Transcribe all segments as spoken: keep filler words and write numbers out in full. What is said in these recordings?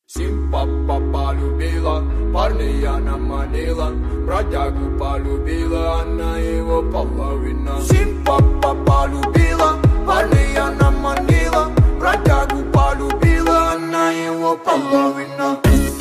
Симпа полюбила, парня она манила, бродягу полюбила, она его половина. Симпа полюбила, парня она манила, бродягу полюбила, она его половина.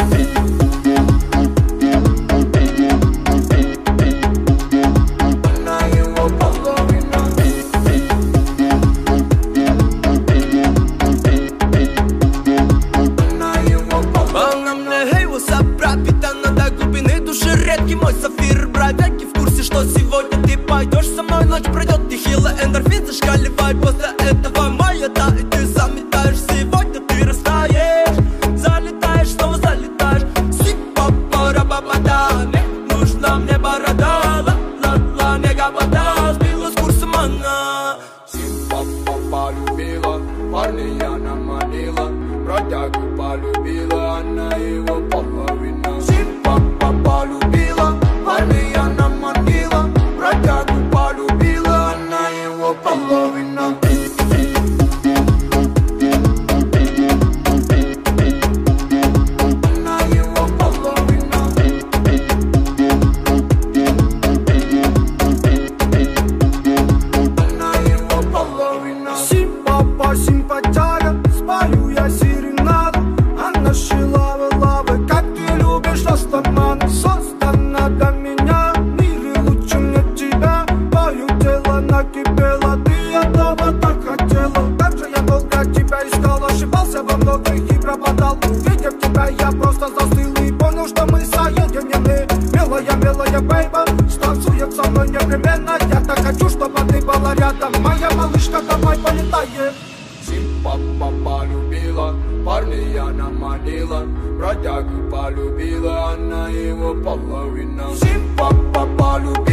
Редкий мой сафир, бродяги в курсе, что сегодня ты пойдешь со мной, ночь пройдет нехило, эндорфин зашкаливает. После этого маята, и ты заметаешь. Сегодня ты растаешь, залетаешь, снова залетаешь. Сипа-пара-ба-ба-да, не нужна мне борода, ла-ла-ла, не габада, сбила с курсом она. Симпа полюбила, парня она манила, бродягу полюбила, она его половина. Симпа полюбила, парня она манила, бродягу полюбила, она его половина. Она его половина. Она его половина. Симпа, симпатяга, спою я серенаду. Она шила лавы, как ты любишь, растаманы. Создана для меня, в мире лучше мне тебя. Твое тело накипело, ты этого так хотела. Как же я долго тебя искал, ошибался во многих и пропадал. Увидев тебя, я просто застыл и понял, что мы соединены. Милая, милая бейба, станцует со мной непременно. Я так хочу, чтобы ты была рядом. Моя малышка, давай полетаем. Симпа полюбила, парня она манила, бродягу полюбила, она его половина. Симпа полюбила.